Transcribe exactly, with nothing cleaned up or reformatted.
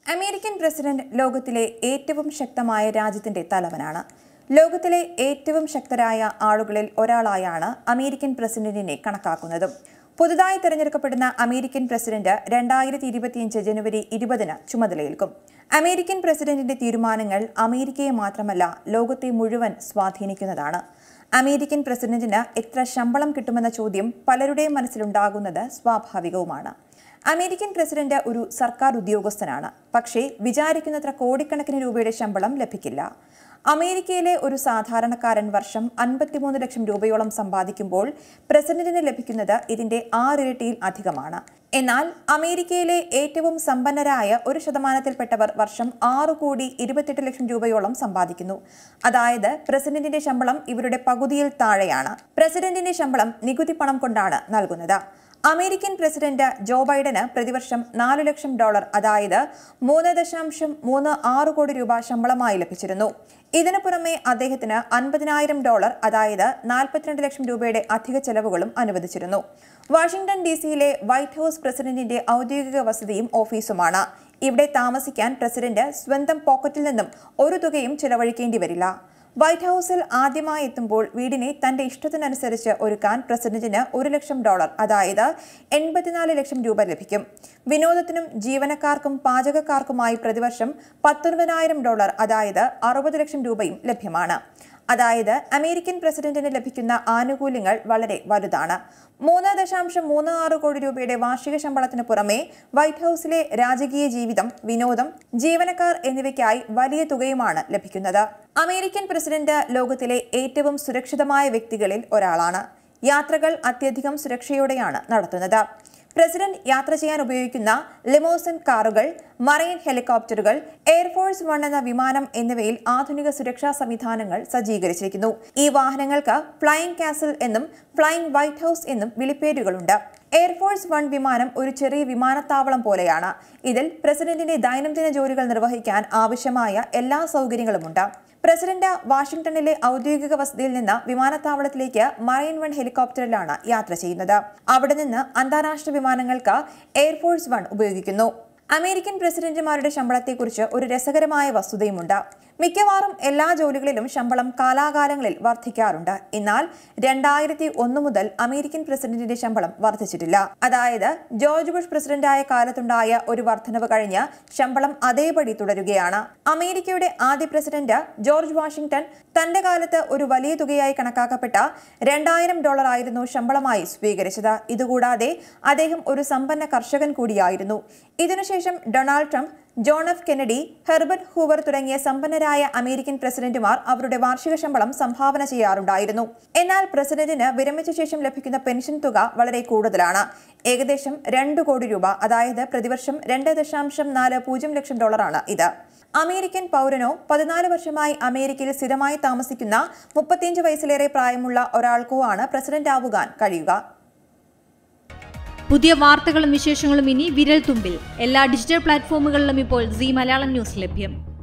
American president ലോകത്തിലെ ഏറ്റവും ശക്തമായ രാജ്യത്തിന്റെ തലവനാണ്. ലോകത്തിലെ ഏറ്റവും ശക്തരായ ആളുകളിൽ ഒരാളായാണ് അമേരിക്കൻ പ്രസിഡന്റിനെ കണക്കാക്കുന്നത്. പുതുതായി തെരഞ്ഞെടുക്കപ്പെടുന്ന അമേരിക്കൻ പ്രസിഡന്റ് രണ്ടായിരത്തി ഇരുപത്തിയഞ്ച് ജനുവരി ഇരുപതിന് ചുമതലയേൽക്കും. അമേരിക്കൻ പ്രസിഡന്റിന്റെ തീരുമാനങ്ങൾ അമേരിക്കയെ മാത്രമല്ല ലോകത്തെ മുഴുവൻ സ്വാധീനിക്കുന്നതാണ്. അമേരിക്കൻ പ്രസിഡന്റിന് എത്ര ശമ്പളം കിട്ടുമെന്ന ചോദ്യം പലരുടെയും മനസ്സിലുണ്ടാകുന്നത് സ്വാഭാവികവുമാണ്. അമേരിക്കൻ പ്രസിഡന്റ് ഒരു സർക്കാർ ഉദ്യോഗസ്ഥനാണ്. പക്ഷേ വിചാരിക്കുന്നത്ര കോടിക്കണക്കിന് രൂപയുടെ ശമ്പളം ലഭിക്കില്ല. അമേരിക്കയിലെ ഒരു സാധാരണക്കാരൻ വർഷം അൻപത്തിമൂന്ന് ലക്ഷം രൂപയോളം സമ്പാദിക്കുമ്പോൾ പ്രസിഡന്റിന് ലഭിക്കുന്നത് ഇതിന്റെ ആറിരട്ടിയിൽ അധികമാണ്. എന്നാൽ അമേരിക്കയിലെ ഏറ്റവും സമ്പന്നരായ ഒരു ശതമാനത്തിൽപ്പെട്ടവർ വർഷം ആറു കോടി ഇരുപത്തെട്ട് ലക്ഷം രൂപയോളം സമ്പാദിക്കുന്നു. അതായത് പ്രസിഡന്റിന്റെ ശമ്പളം ഇവരുടെ പകുതിയിൽ താഴെയാണ്. പ്രസിഡന്റിന്റെ ശമ്പളം നികുതി പണം കൊണ്ടാണ് നൽകുന്നത്. അമേരിക്കൻ പ്രസിഡന്റ് ജോ ബൈഡന് പ്രതിവർഷം നാലു ലക്ഷം ഡോളർ അതായത് മൂന്ന് ദശാംശം മൂന്ന് ആറ് കോടി രൂപ ശമ്പളമായി ലഭിച്ചിരുന്നു. ഇതിനു പുറമെ അദ്ദേഹത്തിന് അൻപതിനായിരം ഡോളർ അതായത് നാൽപ്പത്തിരണ്ട് ലക്ഷം രൂപയുടെ അധിക ചെലവുകളും അനുവദിച്ചിരുന്നു. വാഷിംഗ്ടൺ ഡി സിയിലെ വൈറ്റ് ഹൌസ് പ്രസിഡന്റിന്റെ ഔദ്യോഗിക വസതിയും ഓഫീസുമാണ്. ഇവിടെ താമസിക്കാൻ പ്രസിഡന്റ് സ്വന്തം പോക്കറ്റിൽ നിന്നും ഒരു തുകയും ചെലവഴിക്കേണ്ടി വരില്ല. വൈറ്റ് ഹൌസിൽ ആദ്യമായി എത്തുമ്പോൾ വീടിനെ തന്റെ ഇഷ്ടത്തിനനുസരിച്ച് ഒരുക്കാൻ പ്രസിഡന്റിന് ഒരു ലക്ഷം ഡോളർ അതായത് എൺപത്തിനാല് ലക്ഷം രൂപ ലഭിക്കും. വിനോദത്തിനും ജീവനക്കാർക്കും പാചകക്കാർക്കുമായി പ്രതിവർഷം പത്തൊൻപതിനായിരം ഡോളർ അതായത് അറുപത് ലക്ഷം രൂപയും ലഭ്യമാണ്. അതായത് അമേരിക്കൻ പ്രസിഡന്റിന് ലഭിക്കുന്ന ആനുകൂല്യങ്ങൾ വളരെ വലുതാണ്. മൂന്ന് ദശാംശം മൂന്ന് ആറ് കോടി രൂപയുടെ വാർഷിക ശമ്പളത്തിന് പുറമെ വൈറ്റ് ഹൌസിലെ രാജകീയ ജീവിതം, വിനോദം, ജീവനക്കാർ എന്നിവയ്ക്കായി വലിയ തുകയുമാണ് ലഭിക്കുന്നത്. അമേരിക്കൻ പ്രസിഡന്റ് ലോകത്തിലെ ഏറ്റവും സുരക്ഷിതമായ വ്യക്തികളിൽ ഒരാളാണ്. യാത്രകൾ അത്യധികം സുരക്ഷയോടെയാണ് നടത്തുന്നത്. പ്രസിഡന്റ് യാത്ര ചെയ്യാൻ ഉപയോഗിക്കുന്ന ലിമോസിൻ കാറുകൾ, മറൈൻ ഹെലികോപ്റ്ററുകൾ, എയർഫോഴ്സ് വൺ എന്ന വിമാനം എന്നിവയിൽ ആധുനിക സുരക്ഷാ സംവിധാനങ്ങൾ സജ്ജീകരിച്ചിരിക്കുന്നു. ഈ വാഹനങ്ങൾക്ക് ഫ്ലൈയിങ് കാസിൽ എന്നും ഫ്ലൈയിങ് വൈറ്റ് ഹൌസ് എന്നും വിളിപ്പേരുകളുണ്ട്. എയർഫോഴ്സ് വൺ വിമാനം ഒരു ചെറിയ വിമാനത്താവളം പോലെയാണ്. ഇതിൽ പ്രസിഡന്റിന്റെ ദൈനംദിന ജോലികൾ നിർവഹിക്കാൻ ആവശ്യമായ എല്ലാ സൗകര്യങ്ങളുമുണ്ട്. പ്രസിഡന്റ് വാഷിംഗ്ടണിലെ ഔദ്യോഗിക വസതിയിൽ നിന്ന് വിമാനത്താവളത്തിലേക്ക് മറൈൻ വൺ ഹെലികോപ്റ്ററിലാണ് യാത്ര ചെയ്യുന്നത്. അവിടെ നിന്ന് അന്താരാഷ്ട്ര വിമാനങ്ങൾക്ക് എയർഫോഴ്സ് വൺ ഉപയോഗിക്കുന്നു. അമേരിക്കൻ പ്രസിഡന്റുമാരുടെ ശമ്പളത്തെക്കുറിച്ച് ഒരു രസകരമായ വസ്തുതയുമുണ്ട്. മിക്കവാറും എല്ലാ ജോലികളിലും ശമ്പളം കാലാകാലങ്ങളിൽ വർദ്ധിക്കാറുണ്ട്. എന്നാൽ രണ്ടായിരത്തി ഒന്ന് മുതൽ അമേരിക്കൻ പ്രസിഡന്റിന്റെ ശമ്പളം വർദ്ധിച്ചിട്ടില്ല. അതായത് ജോർജ് ബുഷ് പ്രസിഡന്റായ കാലത്തുണ്ടായ ഒരു വർധനവ് കഴിഞ്ഞ് ശമ്പളം അതേപടി തുടരുകയാണ്. അമേരിക്കയുടെ ആദ്യ പ്രസിഡന്റ് ജോർജ് വാഷിംഗ്ടൺ തന്റെ കാലത്ത് ഒരു വലിയ തുകയായി കണക്കാക്കപ്പെട്ട രണ്ടായിരം ഡോളർ ആയിരുന്നു ശമ്പളമായി സ്വീകരിച്ചത്. ഇതുകൂടാതെ അദ്ദേഹം ഒരു സമ്പന്ന കർഷകൻ കൂടിയായിരുന്നു. ഇതിനുശേഷം Donald Trump, John F Kennedy, Herbert Hoover തുടങ്ങിയ സമ്പന്നരായ അമേരിക്കൻ പ്രസിഡന്റുമാർ അവരുടെ വാർഷിക ശമ്പളം സംഭാവന ചെയ്യാറുണ്ടായിരുന്നു. എന്നാൽ പ്രസിഡന്റിന് വിരമിച്ച ശേഷം ലഭിക്കുന്ന പെൻഷൻ തുക വളരെ കൂടുതലാണ്. ഏകദേശം രണ്ട് കോടി രൂപ അതായത് പ്രതിവർഷം രണ്ട് ദശാംശം നാല് പൂജ്യം ലക്ഷം ഡോളറാണ് ഇത്. അമേരിക്കൻ പൗരനോ പതിനാല് വർഷമായി അമേരിക്കയിൽ സ്ഥിരമായി താമസിക്കുന്ന മുപ്പത്തിയഞ്ച് വയസ്സിലേറെ പ്രായമുള്ള ഒരാൾക്കോ ആണ് പ്രസിഡന്റ് ആവുവാൻ കഴിയുക. പുതിയ വാർത്തകളും വിശേഷങ്ങളും ഇനി വിരൽ തുമ്പിൽ. എല്ലാ ഡിജിറ്റൽ പ്ലാറ്റ്ഫോമുകളിലും ഇപ്പോൾ സീ മലയാളം ന്യൂസ് ലഭ്യം.